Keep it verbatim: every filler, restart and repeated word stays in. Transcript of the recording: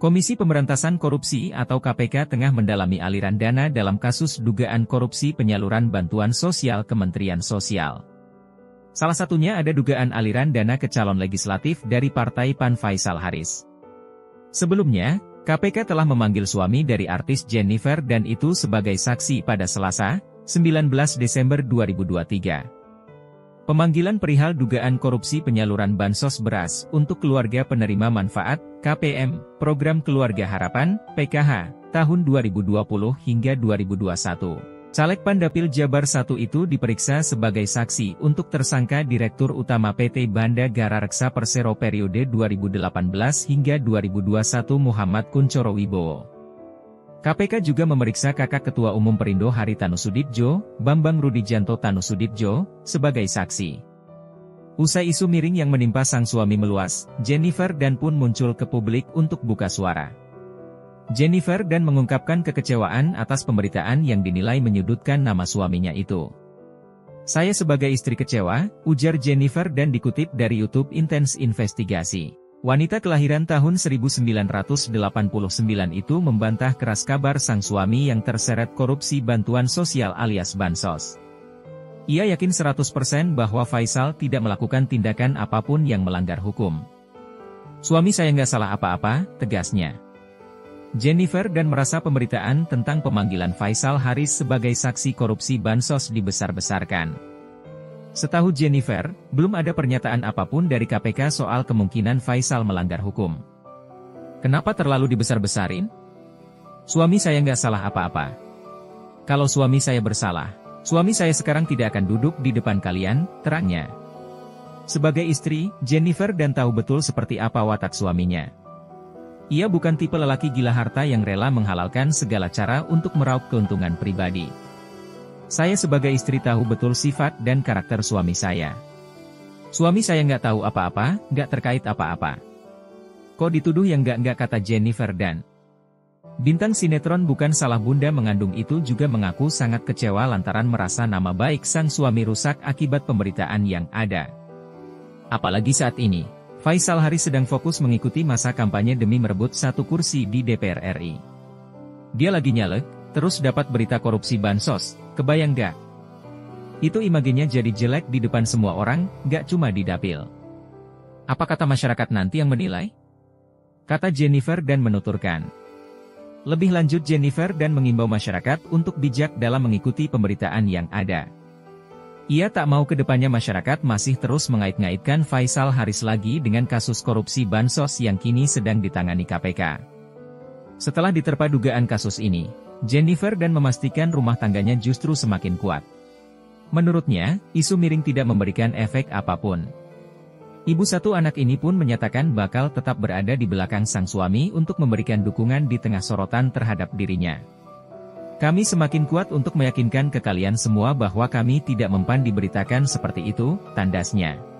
Komisi Pemberantasan Korupsi atau K P K tengah mendalami aliran dana dalam kasus dugaan korupsi penyaluran bantuan sosial Kementerian Sosial. Salah satunya ada dugaan aliran dana ke calon legislatif dari Partai P A N Faisal Haris. Sebelumnya, K P K telah memanggil suami dari artis Jennifer dan itu sebagai saksi pada Selasa, sembilan belas Desember dua ribu dua puluh tiga. Pemanggilan perihal dugaan korupsi penyaluran bansos beras untuk keluarga penerima manfaat, K P M, Program Keluarga Harapan, P K H, tahun dua ribu dua puluh hingga dua ribu dua puluh satu. Caleg PAN Dapil Jabar satu itu diperiksa sebagai saksi untuk tersangka Direktur Utama P T Banda Gara Reksa Persero periode dua ribu delapan belas hingga dua ribu dua puluh satu Muhammad Kuncoro Wibowo. K P K juga memeriksa kakak Ketua Umum Perindo Haritanu Sudibjo, Bambang Rudijanto Tanu Sudibjo, sebagai saksi. Usai isu miring yang menimpa sang suami meluas, Jennifer dan pun muncul ke publik untuk buka suara. Jennifer dan mengungkapkan kekecewaan atas pemberitaan yang dinilai menyudutkan nama suaminya itu. Saya sebagai istri kecewa, ujar Jennifer dan dikutip dari YouTube Intens Investigasi. Wanita kelahiran tahun seribu sembilan ratus delapan puluh sembilan itu membantah keras kabar sang suami yang terseret korupsi bantuan sosial alias bansos. Ia yakin seratus persen bahwa Faisal tidak melakukan tindakan apapun yang melanggar hukum. Suami saya nggak salah apa-apa, tegasnya. Jennifer dan merasa pemberitaan tentang pemanggilan Faisal Haris sebagai saksi korupsi bansos dibesar-besarkan. Setahu Jennifer, belum ada pernyataan apapun dari K P K soal kemungkinan Faisal melanggar hukum. Kenapa terlalu dibesar-besarin? Suami saya nggak salah apa-apa. Kalau suami saya bersalah, suami saya sekarang tidak akan duduk di depan kalian, terangnya. Sebagai istri, Jennifer dan tahu betul seperti apa watak suaminya. Ia bukan tipe lelaki gila harta yang rela menghalalkan segala cara untuk meraup keuntungan pribadi. Saya sebagai istri tahu betul sifat dan karakter suami saya. Suami saya nggak tahu apa-apa, nggak terkait apa-apa. Kok dituduh yang nggak-nggak, kata Jennifer dan. Bintang sinetron Bukan Salah Bunda Mengandung itu juga mengaku sangat kecewa lantaran merasa nama baik sang suami rusak akibat pemberitaan yang ada. Apalagi saat ini, Faisal Haris sedang fokus mengikuti masa kampanye demi merebut satu kursi di D P R R I. Dia lagi nyalek, terus dapat berita korupsi bansos. Kebayang gak? Itu imagenya jadi jelek di depan semua orang, gak cuma di dapil. Apa kata masyarakat nanti yang menilai? Kata Jennifer dan menuturkan. Lebih lanjut Jennifer dan mengimbau masyarakat untuk bijak dalam mengikuti pemberitaan yang ada. Ia tak mau ke depannya masyarakat masih terus mengait-ngaitkan Faisal Haris lagi dengan kasus korupsi bansos yang kini sedang ditangani K P K. Setelah diterpa dugaan kasus ini, Jennifer dan memastikan rumah tangganya justru semakin kuat. Menurutnya, isu miring tidak memberikan efek apapun. Ibu satu anak ini pun menyatakan bakal tetap berada di belakang sang suami untuk memberikan dukungan di tengah sorotan terhadap dirinya. Kami semakin kuat untuk meyakinkan ke kalian semua bahwa kami tidak mempan diberitakan seperti itu, tandasnya.